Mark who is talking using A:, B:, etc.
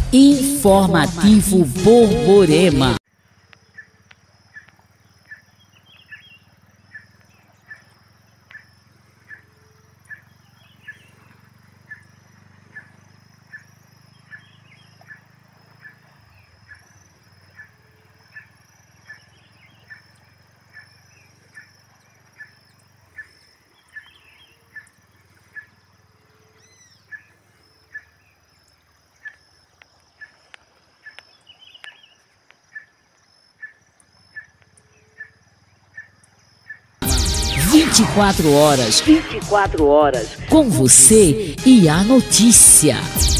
A: Informativo Borborema. Vinte e quatro horas com você e a notícia.